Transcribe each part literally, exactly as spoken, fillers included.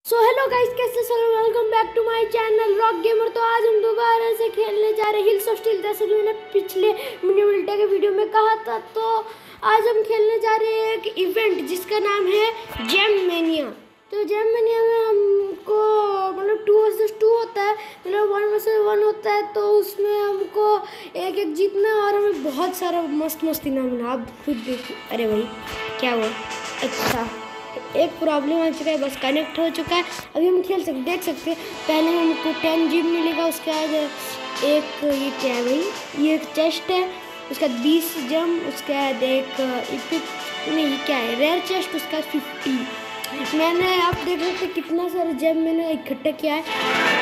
So hello guys, कैसे चलो, welcome back to my channel rock gamer. तो आज हम दोबारा से खेलने जा रहे हैं हिल्स ऑफ स्टील, जैसे कि मैंने पिछले मिनी मिल्टा के वीडियो में कहा था। तो आज हम खेलने जा रहे हैं एक इवेंट जिसका नाम है जेम मेनिया। तो जेम मेनिया में हमको मतलब टू वर्सेस टू होता है, मतलब वन वर्सेस वन होता है। तो उसमें हमको एक एक जीतना है और हमें बहुत सारा मस्त मस्त इनाम मिला। आप खुद देखिए। अरे भाई क्या हुआ? अच्छा, एक प्रॉब्लम आ चुका है, बस कनेक्ट हो चुका है। अभी हम खेल सकते देख सकते हैं। पहले हमको टेन जीम मिलेगा, उसके बाद एक ये क्या है भाई, ये एक चेस्ट है, उसका बीस जम, उसके बाद एक इपिक नहीं ये क्या है रेयर चेस्ट, उसका फिफ्टी। मैंने आप देख सकते कितना सारा जम मैंने इकट्ठा किया है,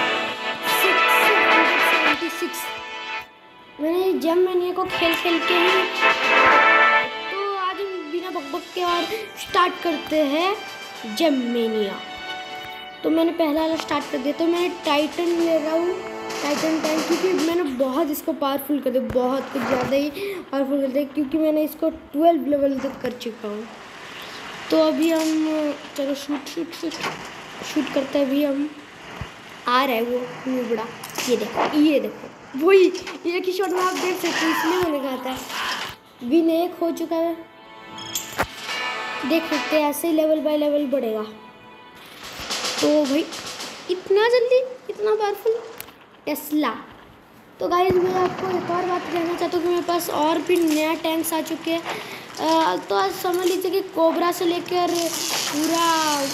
सिक्स सिक्स। मैंने जम मैंने को खेल खेल के ही। तो आज हम बिना बकबक के और स्टार्ट करते हैं जेम मेनिया। तो मैंने पहला वाला स्टार्ट कर दिया। तो मैं टाइटन ले रहा हूँ, टाइटन टैंक, क्योंकि मैंने बहुत इसको पावरफुल कर दिया, बहुत कुछ ज़्यादा ही पावरफुल कर दिया, क्योंकि मैंने इसको ट्वेल्व लेवल तक कर चुका हूँ। तो अभी हम चलो शूट शूट शूट शूट करते हैं। अभी हम आ रहा है वो वो बड़ा, ये देखो ये देखो वही एक ही शॉट में आप देख सकते हैं, इसलिए मैंने कहा था। विन एक हो चुका है, देख सकते हैं। ऐसे ही लेवल बाय लेवल बढ़ेगा। तो भाई इतना जल्दी इतना पावरफुल टेस्ला। तो गाइस मैं आपको एक और बात कहना चाहता हूँ कि मेरे पास और भी नया टैंक्स आ चुके हैं। तो आज समझ लीजिए कि कोबरा से लेकर पूरा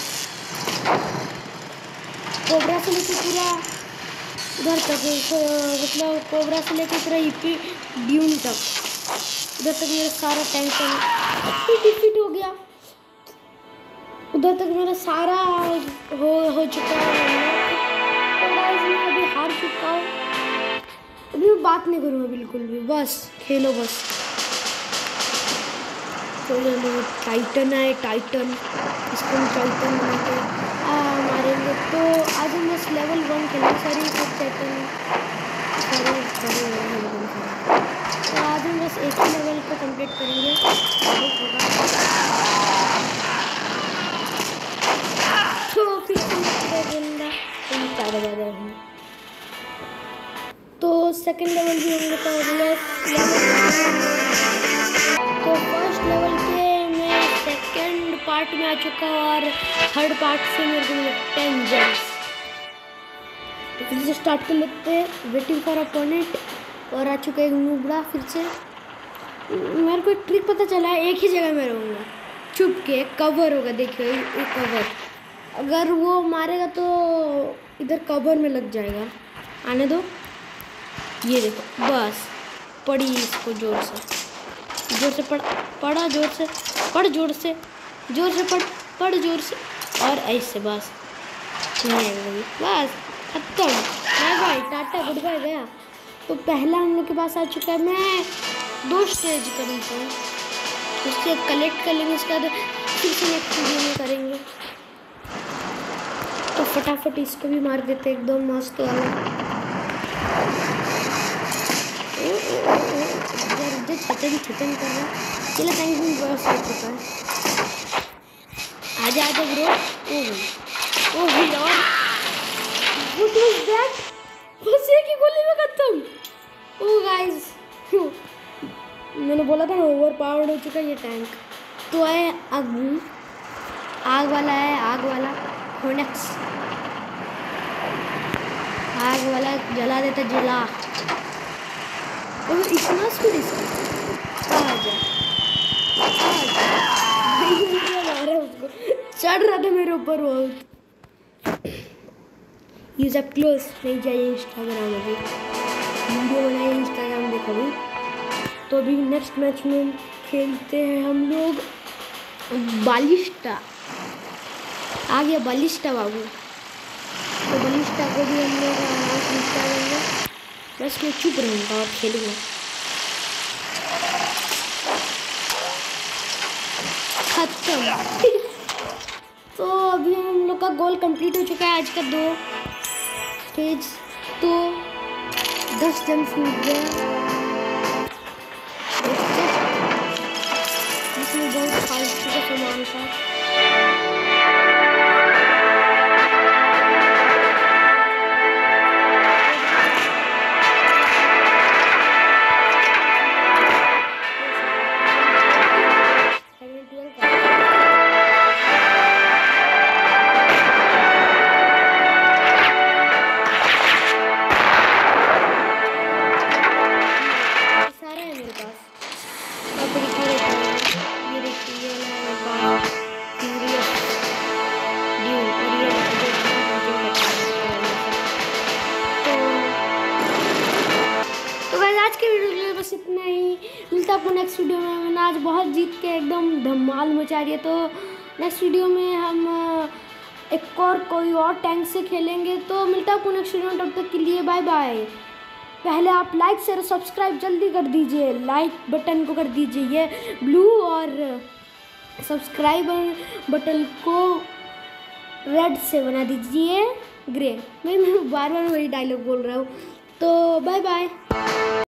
कोबरा से लेकर पूरा उधर तक, मतलब कोबरा से लेकर पूरा ईपी ड्यून तक, उधर तक मेरा सारा टैंक डिफीट हो गया। उधर तक मेरा सारा हो हो चुका है। तो गाइस मैं अभी हार चुका हूँ। अभी मैं बात नहीं करूँगा बिल्कुल भी, बस खेलो बस। तो ये टाइटन है, टाइटन, इसको हम टाइटन बना के मारेंगे। तो आज हम बस लेवल वन खेलेंगे। सॉरी सब टाइटन सॉरी सॉरी तो आज हम बस एक ही लेवल को कंप्लीट करेंगे। तो फिर तो सेकंड लेवल भी हम लोग का हो गया। तो फर्स्ट लेवल के मैं सेकंड पार्ट में आ चुका हूँ और थर्ड पार्ट से मेरे को मिले टेन जेम्स। तो फिर से स्टार्ट कर लेते हैं। वेटिंग फॉर अपोनेंट और आ चुका है नूबड़ा। फिर से मेरे को एक ट्रिक पता चला है, एक ही जगह में रहूँगा छुप के, कवर होगा। देखिए ये कवर, अगर वो मारेगा तो इधर कवर में लग जाएगा। आने दो, ये देखो बस पड़ी इसको जोर से, जोर से पड़ पड़ा जोर से पड़ जोर से जोर से पड़ पड़ जोर से, और ऐसे बस नहीं बस खत्म। Bye bye tata goodbye गया। तो पहला हम लोग के पास आ चुका है। मैं दो स्टेज करूँगा, उससे कलेक्ट कर लेंगे, उसके बाद फिर से नेक्स्ट वीडियो में करेंगे। तो फटाफट इसको भी मार देते एकदम मस्त वाला। छतन छतन कर रहा है। चलो थैंक यू, बस हो चुका है। आजा आजा ब्रो। ओह ओह यार, व्हाट वाज दैट? बस एक ही गोली में खत्म। ओह गाइस, मैंने बोला था ना ओवर पावर्ड हो चुका है ये टैंक। तो है आग आग वाला है, आग वाला होनेक्स, आग वाला जला देता, जला। और इतना स्पीड इसका, आजा आजा भाई, उसको चढ़ रहा था मेरे ऊपर बहुत। यूज अप क्लोज नहीं चाहिए इंस्टाग्राम, अभी वीडियो बनाए इंस्टाग्राम देखो भी। तो अभी नेक्स्ट मैच में खेलते हैं हम लोग बालिस्टा। आ गया बालिस्टा बाबू। तो बालिस्टा को भी हम लोग करेंगे। बस मैं चुप रहूँगा और खेलूँगा। खत्म। तो अभी हम लोग का गोल कंप्लीट हो चुका है आज का दो स्टेज। तो दस जम्स मिल गया, जिसमें बहुत फालतू का सामान था। आपको नेक्स्ट वीडियो में। मैंने आज बहुत जीत के एकदम धमाल मचा दिया, तो नेक्स्ट वीडियो में हम एक और कोई और टैंक से खेलेंगे। तो मिलता है आपको नेक्स्ट वीडियो में, तब तक के लिए बाय बाय। पहले आप लाइक शेयर सब्सक्राइब जल्दी कर दीजिए, लाइक बटन को कर दीजिए ये ब्लू और सब्सक्राइब बटन को रेड से बना दीजिए ग्रे। मैं मैं बार बार वही डायलॉग बोल रहा हूँ। तो बाय बाय।